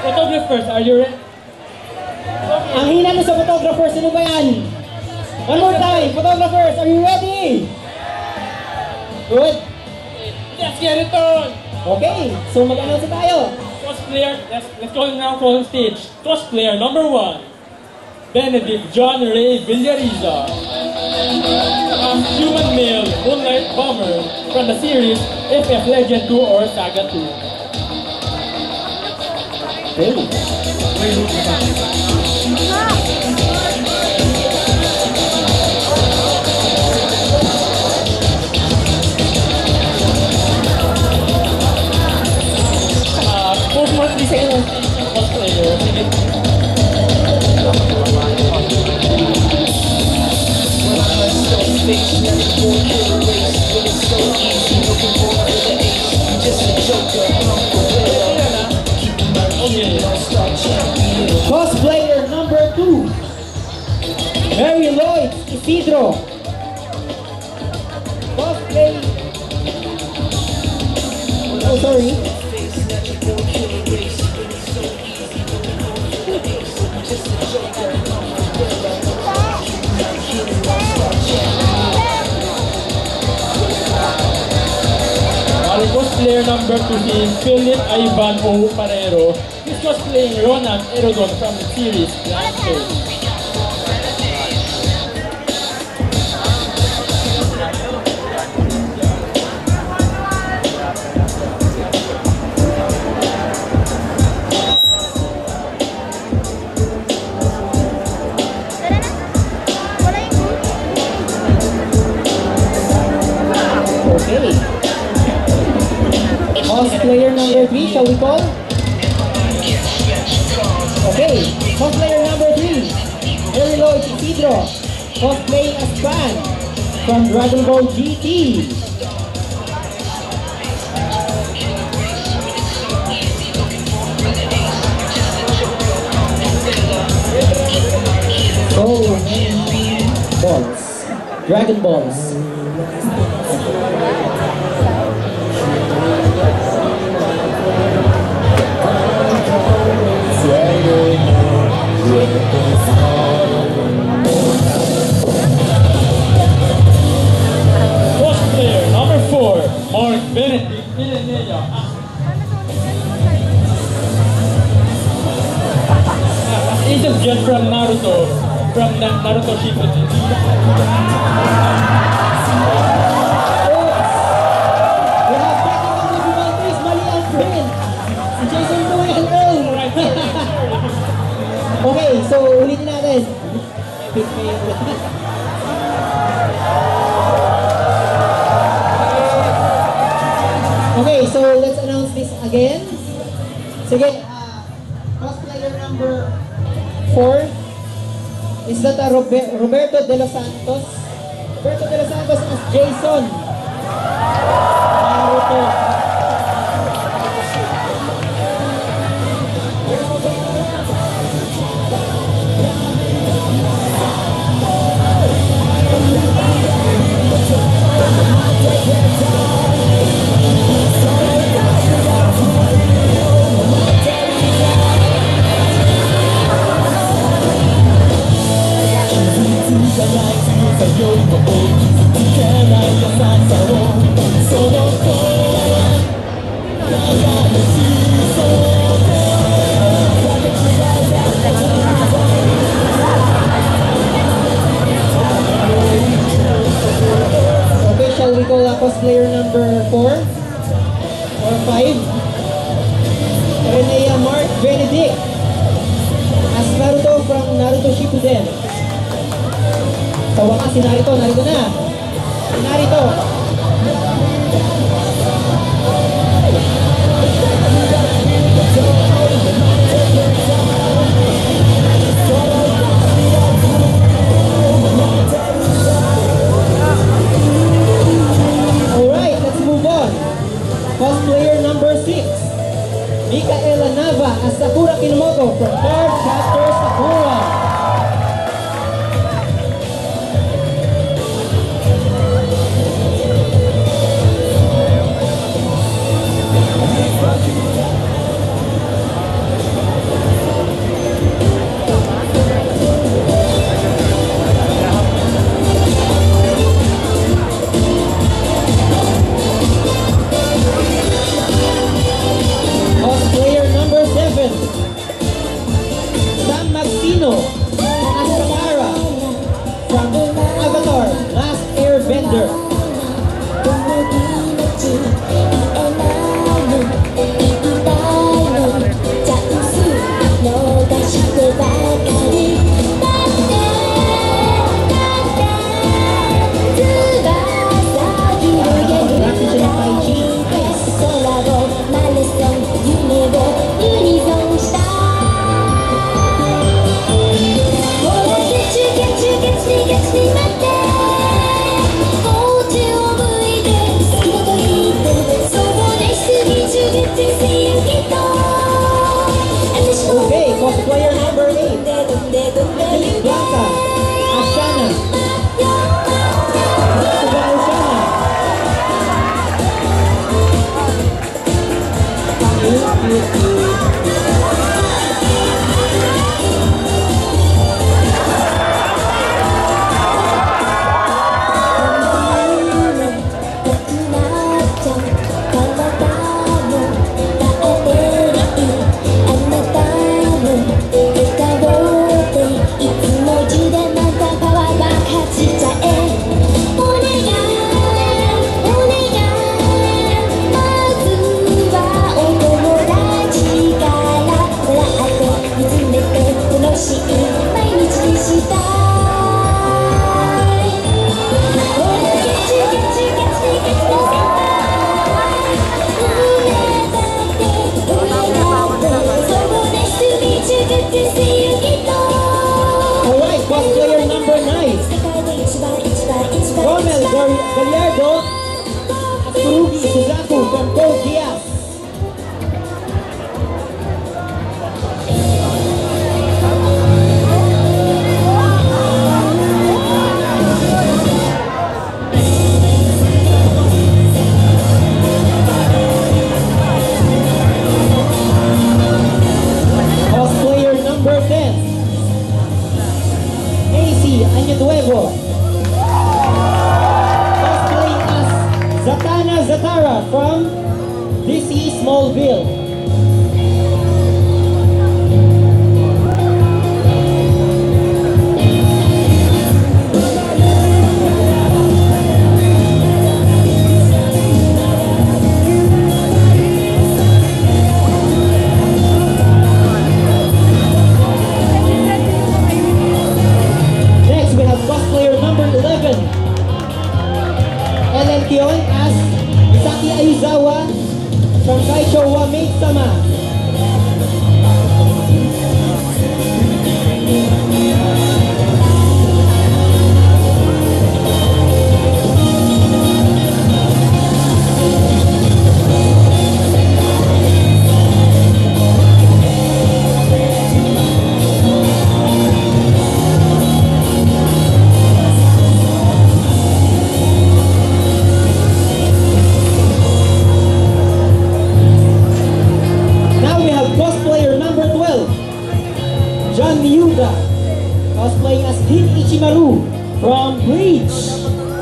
Photographers, are you ready? Ang hina mo sa photographers, ano ba yan? One more time, photographers, are you ready? Good. Let's get it on! Okay, so mag-announce tayo. Cosplayer, let's go now on stage. Cosplayer number 1, Benedict John Ray Villariza. A human male moonlight bomber from the series FF Legend 2 or Saga 2. Okay. Cosplayer. Cosplayer number 2, Mary Lloyd Isidro. Cosplay. Oh, sorry. Cosplayer number 2 is Philip Ivan O. Parero. He's cosplaying Ronan Erodon from the series Grand Chase. Cosplayer number 3, shall we call? Okay, cosplayer number 3, Mary Lloyd Isidro, cosplaying as Pan from Dragon Ball GT. So many balls, Dragon Balls. Cosplayer number 4, Mark Benedict Villanella. Agent Jet from Naruto, from Naruto Shippuden. Okay, so ulitin natin. Okay, so let's announce this again. Sige, cosplayer number 4 is that Roberto De Los Santos. Roberto De Los Santos as Jason Naruto. Cosplayer number 4 or 5, Renea Mark Benedict as Naruto from Naruto Shippuden. Sa wakas si Naruto na. Si Naruto. Cosplayer number 6, Micaela Nava as Sakura Kinomoto from 3rd Chapter Sakura. に損したほらケチケチケチケチになってこっちを向いて好きだと言ってそうでしすぎちゅうてついゆきと Okay, cosplayer number 8. Angelique Blanca, Ashana. Gusto ba Ashana? Alright, cosplayer number 9. Romel Gallardo, Tsurugi Suzaku from Code Geass. Cosplayer number 10. Casey Año Nuevo. Cosplaying as Zatanna Zatara from DC Smallville. Next we have cosplayer number 11. Ellen Kion as Misaki Aizawa from Kaicho wa Maid-sama. Now we have cosplayer number 12. John Miuga, cosplaying as Din Ichimaru from Bleach.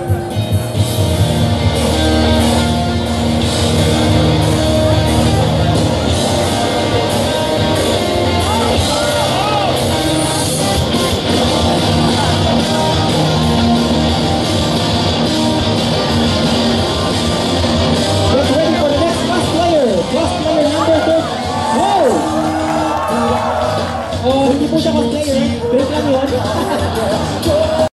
Get ready for the next cosplayer. Cosplayer number 13. Wow! Oh, hindi po siya cosplayer. Break lang yun.